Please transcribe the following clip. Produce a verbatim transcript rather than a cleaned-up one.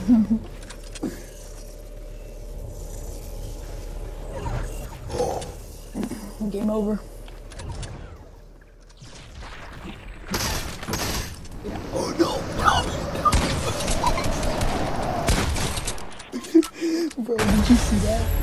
Game over. Oh no, no, Bro, did you see that?